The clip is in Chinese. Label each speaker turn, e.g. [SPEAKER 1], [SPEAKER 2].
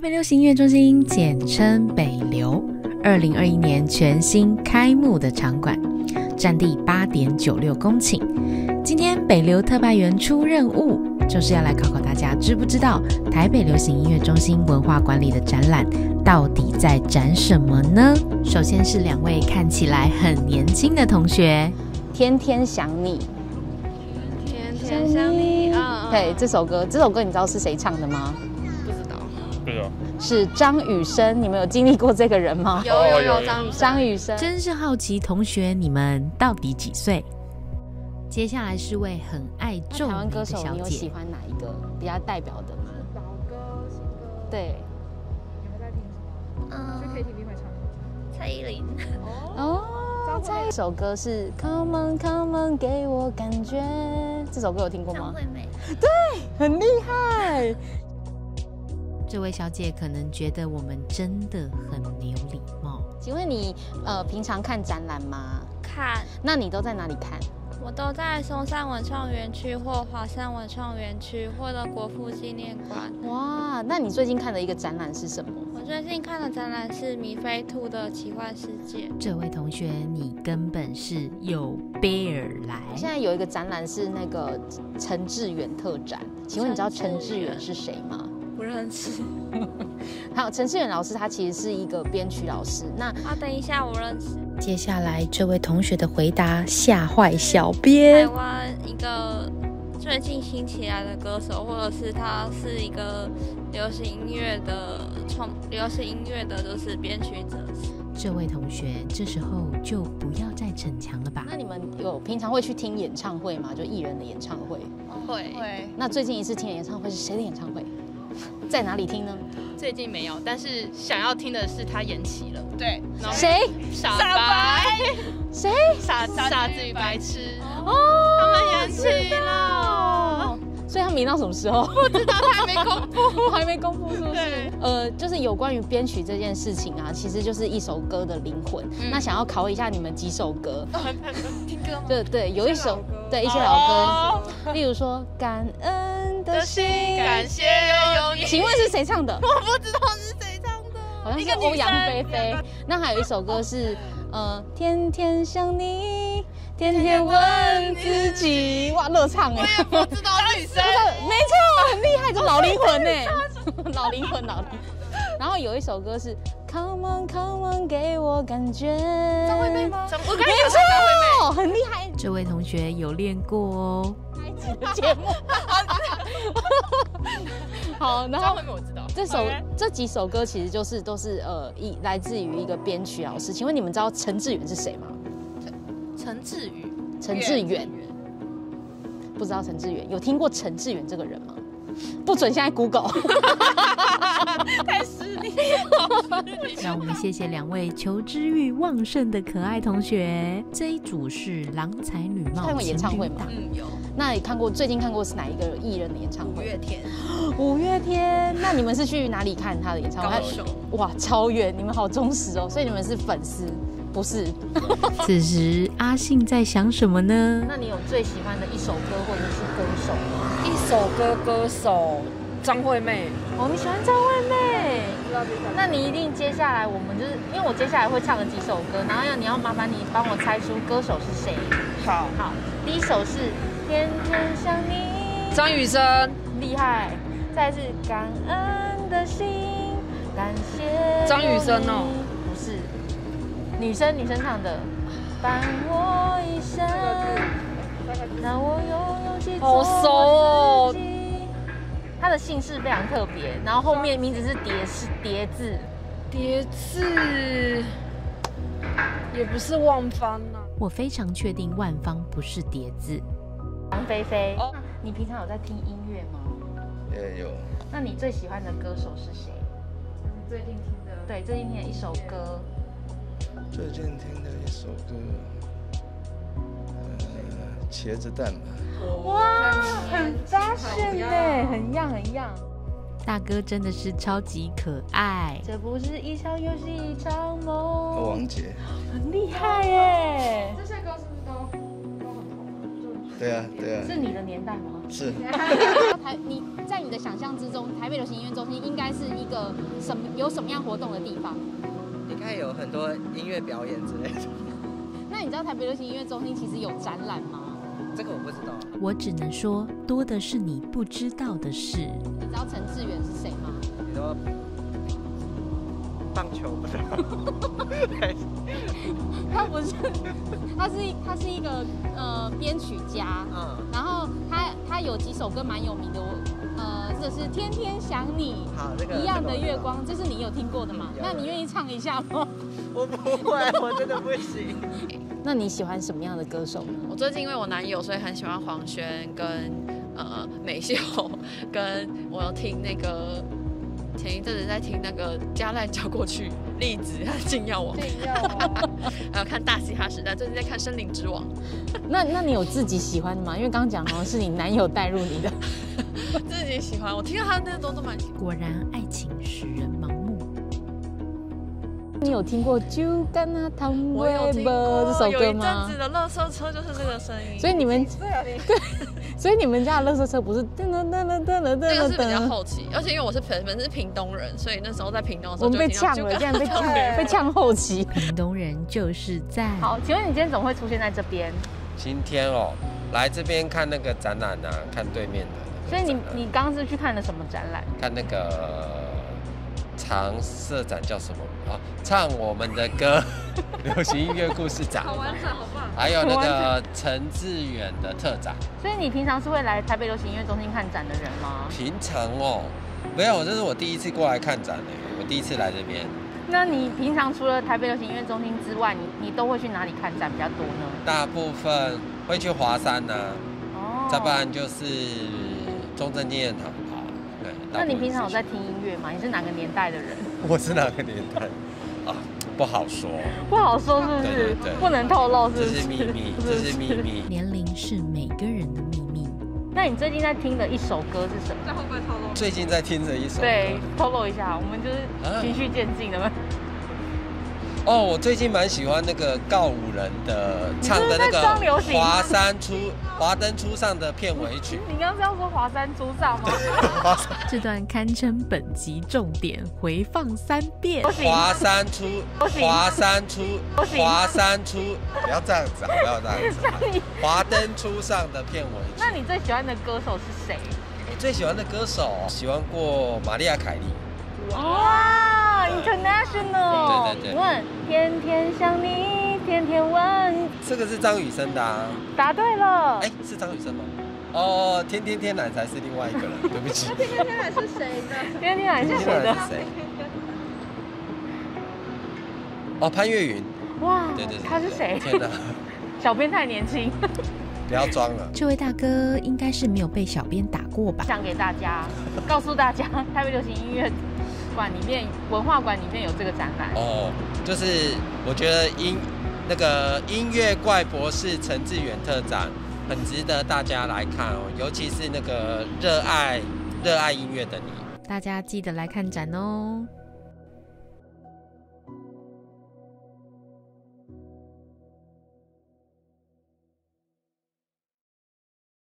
[SPEAKER 1] 北流行音乐中心，简称北流，2021年全新开幕的场馆，占地8.96公顷。今天北流特派员出任务，就是要来考考大家，知不知道台北流行音乐中心文化馆里的展览到底在展什么呢？首先是2位看起来很年轻的同学，
[SPEAKER 2] 天天想你，
[SPEAKER 3] 天天想你啊！
[SPEAKER 2] 对，这首歌你知道是谁唱的吗？
[SPEAKER 3] 不知道，
[SPEAKER 2] 是张雨生。你们有经历过这个人吗？
[SPEAKER 3] 有
[SPEAKER 2] 张雨生。
[SPEAKER 1] 真是好奇，同学你们到底几岁？接下来是位很爱皱眉的小姐。
[SPEAKER 2] 台湾歌手，你有喜欢哪一个比较代表的吗？
[SPEAKER 4] 老歌、新歌。
[SPEAKER 2] 对。
[SPEAKER 4] 你们在听什么？去 KTV 会唱。
[SPEAKER 3] 蔡依林。
[SPEAKER 2] 哦。这首歌是 Come on Come on 给我感觉，这首歌有听过吗？
[SPEAKER 3] 张惠妹。
[SPEAKER 2] 对，很厉害。
[SPEAKER 1] 这位小姐可能觉得我们真的很没有礼貌。
[SPEAKER 2] 请问你平常看展览吗？
[SPEAKER 3] 看。
[SPEAKER 2] 那你都在哪里看？
[SPEAKER 3] 我都在松山文创园区或华山文创园区或者国父纪念馆。
[SPEAKER 2] 哇，那你最近看的一个展览是什么？
[SPEAKER 3] 我最近看的展览是米菲兔的奇幻世界。
[SPEAKER 1] 这位同学，你根本是有备而来。
[SPEAKER 2] 现在有一个展览是那个陈志远特展，请问你知道陈志远是谁吗？
[SPEAKER 3] 不认识。
[SPEAKER 2] 还有陈志远老师，他其实是一个编曲老师。那
[SPEAKER 3] 等一下，我认识。
[SPEAKER 1] 接下来这位同学的回答吓坏小编。
[SPEAKER 3] 台湾一个最近新起来的歌手，或者是他是一个流行音乐的就是编曲者。
[SPEAKER 1] 这位同学，这时候就不要再逞强了吧？
[SPEAKER 2] 那你们平常会去听演唱会吗？就艺人的演唱会？
[SPEAKER 3] 会。
[SPEAKER 2] 那最近一次听的演唱会是谁的演唱会？在哪里听呢？
[SPEAKER 5] 最近没有，但是想要听的是他延期了。对，
[SPEAKER 2] 谁？
[SPEAKER 5] 傻白。
[SPEAKER 2] 谁？
[SPEAKER 5] 傻子与白痴。
[SPEAKER 2] 哦，
[SPEAKER 5] 他们延期了。
[SPEAKER 2] 所以他们演到什么时候？
[SPEAKER 5] 不知道，他还没公布，
[SPEAKER 2] 还没公布是不是？就是有关于编曲这件事情啊，其实就是一首歌的灵魂。那想要考一下你们几首歌？
[SPEAKER 5] 听歌吗？
[SPEAKER 2] 对，有一首，对，一些老歌，例如说《感恩的心》，
[SPEAKER 5] 感谢有你。
[SPEAKER 2] 请问是谁唱的？
[SPEAKER 5] 我不知道是谁唱的，
[SPEAKER 2] 好像是欧阳菲菲。那还有一首歌是天天想你。天天问自己，哇，热唱哎！
[SPEAKER 5] 我也不知道女生，
[SPEAKER 2] 没错，很厉害，这老灵魂哎，老灵魂。然后有一首歌是 Come on Come on 给我感觉，
[SPEAKER 5] 张惠妹吗？
[SPEAKER 2] 我刚才讲张惠妹，很厉害。
[SPEAKER 1] 这位同学有练过哦。
[SPEAKER 2] 下一集的节目。好，然后
[SPEAKER 5] 张惠妹我知道。
[SPEAKER 2] 这几首歌其实都是来自于一个编曲老师。请问你们知道陈志远是谁吗？陈志远，不知道陈志远，有听过陈志远这个人吗？不准现在 Google，
[SPEAKER 5] 太失礼。
[SPEAKER 1] 让我们谢谢2位求知欲旺盛的可爱同学。这一组是郎才女貌，
[SPEAKER 2] 看过演唱会吗？
[SPEAKER 5] 有。
[SPEAKER 2] 那你最近看过是哪一个艺人的演唱会？
[SPEAKER 5] 五月天。
[SPEAKER 2] 那你们是去哪里看他的演唱会？
[SPEAKER 5] 高雄。
[SPEAKER 2] 哇，超远！你们好忠实哦，所以你们是粉丝。不是。
[SPEAKER 1] 此时阿信在想什么呢？
[SPEAKER 2] 那你有最喜欢的一首歌或者是歌手吗？
[SPEAKER 4] 一首歌手张惠妹。
[SPEAKER 2] 哦，你喜欢张惠妹？那你一定接下来我们就是因为我接下来会唱了几首歌，然后你要麻烦你帮我猜出歌手是谁。
[SPEAKER 4] 好，
[SPEAKER 2] 第一首是天天想你，
[SPEAKER 4] 张雨生，
[SPEAKER 2] 厉害。再来是感恩的心，感谢
[SPEAKER 4] 张雨生哦，
[SPEAKER 2] 不是。女生唱的，伴我一生，让我有勇气做
[SPEAKER 4] 好熟哦。
[SPEAKER 2] 她的姓氏非常特别，然后后面名字是叠字，
[SPEAKER 4] 也不是万芳啊。
[SPEAKER 1] 我非常确定万芳不是叠字。
[SPEAKER 2] 王菲菲。哦，你平常有在听音乐吗？
[SPEAKER 6] 也有。
[SPEAKER 2] 那你最喜欢的歌手是谁？
[SPEAKER 4] 最近听的。
[SPEAKER 2] 对，最近听的一首歌。
[SPEAKER 6] 最近听的一首歌，茄子蛋吧。
[SPEAKER 2] 哇，很fashion耶，很样。
[SPEAKER 1] 大哥真的是超级可爱。
[SPEAKER 2] 这不是一场游戏，一场梦。
[SPEAKER 6] 王杰。
[SPEAKER 2] 很厉害耶。
[SPEAKER 4] 这些歌是不是都很红？
[SPEAKER 6] 对啊。
[SPEAKER 2] 是你的年代吗？
[SPEAKER 6] 是。
[SPEAKER 2] 台你在你的想象之中，台北流行音乐中心应该是一个有什么样活动的地方？
[SPEAKER 7] 应该有很多音乐表演之类的。
[SPEAKER 2] 那你知道台北流行音乐中心其实有展览吗？
[SPEAKER 7] 这个我不知道。
[SPEAKER 1] 我只能说，多的是你不知道的事。
[SPEAKER 2] 你知道陈志远是谁吗？
[SPEAKER 7] 你说棒球不知道？
[SPEAKER 2] 他不是，他是一个编曲家，然后他有几首歌蛮有名的，这是《天天想你》，
[SPEAKER 7] 好，这个
[SPEAKER 2] 一样的月光，这是你有听过的吗？那你愿意唱一下吗？
[SPEAKER 7] 我不会，我真的不行。
[SPEAKER 2] 那你喜欢什么样的歌手呢？
[SPEAKER 3] 我最近因为我男友，所以很喜欢黄轩跟美秀，跟我有听那个前一阵子在听那个加赖交过去，栗子和禁药王，还有看大嘻哈时代，最近在看森林之王。
[SPEAKER 2] 那你有自己喜欢的吗？因为刚刚讲好像是你男友带入你的。
[SPEAKER 3] 自己喜欢，我听到他那都蛮喜欢。
[SPEAKER 1] 果然，爱情使人盲目。
[SPEAKER 2] 你有听过《就跟那汤
[SPEAKER 3] 我有
[SPEAKER 2] 威伯》
[SPEAKER 3] 听过
[SPEAKER 2] 这首歌
[SPEAKER 3] 有一阵
[SPEAKER 2] 吗
[SPEAKER 3] 子？的垃圾车就是这个声音，
[SPEAKER 2] 所以你们所以你们家的垃圾车不是噔噔噔噔噔噔噔噔？
[SPEAKER 3] 那个是比较后期，而且因为我是本身是屏东人，所以那时候在屏东的时候
[SPEAKER 2] 我们被
[SPEAKER 3] 就听到
[SPEAKER 2] 呛了，
[SPEAKER 3] 就
[SPEAKER 2] 竟然被呛后期。
[SPEAKER 1] 屏东人就是在。
[SPEAKER 2] 好，请问你今天怎么会出现在这边？
[SPEAKER 8] 今天哦，来这边看那个展览啊，看对面的那个
[SPEAKER 2] 所以
[SPEAKER 8] 展览
[SPEAKER 2] 你刚刚是去看了什么展览？
[SPEAKER 8] 看那个常设展叫什么啊？唱我们的歌，流行音乐故事展，
[SPEAKER 4] 好完整，好棒。
[SPEAKER 8] 还有那个陈志远的特展。
[SPEAKER 2] 所以你平常是会来台北流行音乐中心看展的人吗？
[SPEAKER 8] 平常哦，没有，这是我第一次过来看展的，我第一次来这边。
[SPEAKER 2] 那你平常除了台北流行音乐中心之外，你都会去哪里看展比较多呢？
[SPEAKER 8] 大部分会去华山呐、
[SPEAKER 2] 哦，
[SPEAKER 8] 再不然就是中正纪念堂跑。对，
[SPEAKER 2] 那你平常有在
[SPEAKER 8] 大部
[SPEAKER 2] 听音乐吗？你是哪个年代的人？
[SPEAKER 8] 分是我是哪个年代啊？不好说，
[SPEAKER 2] 不好说，是不是？
[SPEAKER 8] 对对对
[SPEAKER 2] 不能透露，是不
[SPEAKER 8] 这
[SPEAKER 2] 是？
[SPEAKER 8] 是秘密，这是秘密。
[SPEAKER 1] 年龄是每个人的秘密。
[SPEAKER 2] 那你最近在听的一首歌是什么？
[SPEAKER 4] 这会不会透露？
[SPEAKER 8] 最近在听着一首歌，
[SPEAKER 2] 对，透露一下，我们就是循序渐进的。
[SPEAKER 8] 哦，我最近蛮喜欢那个告五人的唱的那个
[SPEAKER 2] 你是不是在装流行
[SPEAKER 8] 华灯初上的片尾曲。
[SPEAKER 2] 你刚刚是要说华山初上吗？
[SPEAKER 1] 这段堪称本集重点，回放3遍。
[SPEAKER 8] 华山初，
[SPEAKER 2] 不行
[SPEAKER 8] 华山初，不要这样子啊，不要这样子啊。华灯初上的片尾曲。
[SPEAKER 2] 那你最喜欢的歌手是谁？
[SPEAKER 8] 我最喜欢的歌手，喜欢过玛丽亚凯莉。
[SPEAKER 2] 哇 ，International！
[SPEAKER 8] 对对对
[SPEAKER 2] 问天天想你，天天问。
[SPEAKER 8] 这个是张雨生的啊。
[SPEAKER 2] 答对了。
[SPEAKER 8] 哎，是张雨生吗？哦，天天天蓝才是另外一个人，对不起。
[SPEAKER 4] 天天天蓝是谁呢？
[SPEAKER 2] 天天蓝是谁的？
[SPEAKER 8] 是谁？哦，潘越云。
[SPEAKER 2] 哇，
[SPEAKER 8] 对对对，
[SPEAKER 2] 他是谁？
[SPEAKER 8] 天哪，
[SPEAKER 2] 小编太年轻。
[SPEAKER 8] 不要装了。
[SPEAKER 1] 这位大哥应该是没有被小编打过吧？
[SPEAKER 2] 讲给大家，告诉大家，台北流行音乐馆里面文化馆里面有这个展览。
[SPEAKER 8] 哦，就是我觉得那个音乐怪博士陈志远特展很值得大家来看哦，尤其是那个热爱音乐的你。
[SPEAKER 1] 大家记得来看展哦。